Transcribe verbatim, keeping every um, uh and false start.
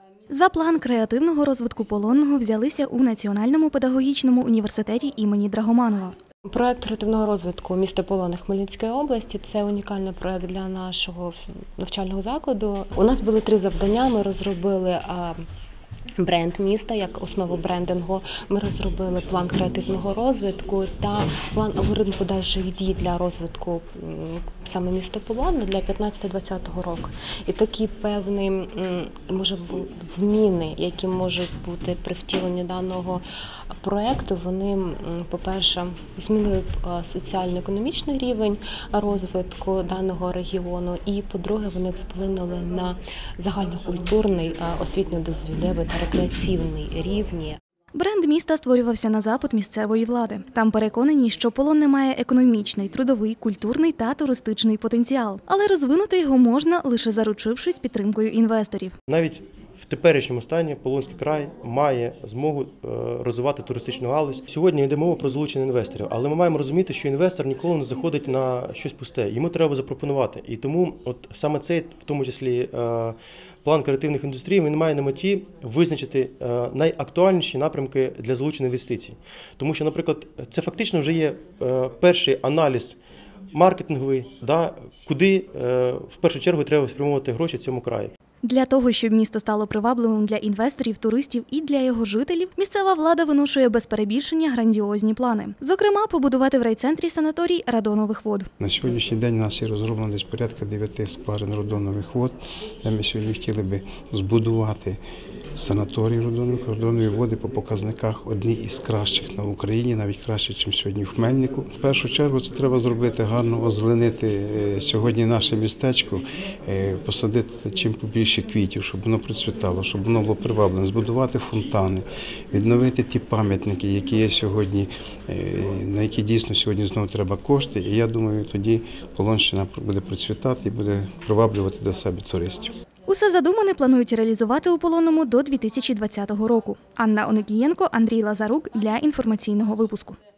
За план креативного розвитку Полонного взялися у Національному педагогічному університеті імені Драгоманова. Проект креативного розвитку міста Полонне Хмельницької області – це унікальний проект для нашого навчального закладу. У нас були три завдання. Ми розробили бренд міста як основу брендингу. Ми розробили план креативного розвитку та план алгоритм подальших дій для розвитку саме міста Полонне для п'ятнадцятого-двадцятого року. І такі певні може бути зміни, які можуть бути при втіленні даного проекту, вони, по-перше, змінили соціально-економічний рівень розвитку даного регіону, і, по-друге, вони вплинули на загальнокультурний, освітньо-дозвілєвий та рекреаційний рівні. Бренд міста створювався на запит місцевої влади. Там переконані, що Полонне має економічний, трудовий, культурний та туристичний потенціал. Але розвинути його можна, лише заручившись підтримкою інвесторів. Навіть в теперішньому стані Полонський край має змогу розвивати туристичну галузь. Сьогодні йде мова про залучення інвесторів, але ми маємо розуміти, що інвестор ніколи не заходить на щось пусте. Йому треба запропонувати. І тому от саме цей, в тому числі, план креативних індустрій, він має на меті визначити найактуальніші напрямки для залучення інвестицій. Тому що, наприклад, це фактично вже є перший аналіз маркетинговий, да, куди в першу чергу треба спрямовувати гроші цьому краю. Для того, щоб місто стало привабливим для інвесторів, туристів і для його жителів, місцева влада виношує без перебільшення грандіозні плани. Зокрема, побудувати в райцентрі санаторій радонових вод. На сьогоднішній день у нас є розроблено десь порядка дев'яти скважин радонових вод, де ми сьогодні хотіли би збудувати санаторій радонових, радонові води по показниках одні із кращих на Україні, навіть краще, ніж сьогодні в Хмельнику. В першу чергу це треба зробити гарно, озеленити сьогодні наше містечко, посадити чим побільше квітів, щоб воно процвітало, щоб воно було привабливим, збудувати фонтани, відновити ті пам'ятники, які є сьогодні, на які дійсно сьогодні знову треба кошти. І я думаю, тоді Полонщина буде процвітати і буде приваблювати до себе туристів. Усе задумане планують реалізувати у Полонному до дві тисячі двадцятого року. Анна Оникієнко, Андрій Лазарук для інформаційного випуску.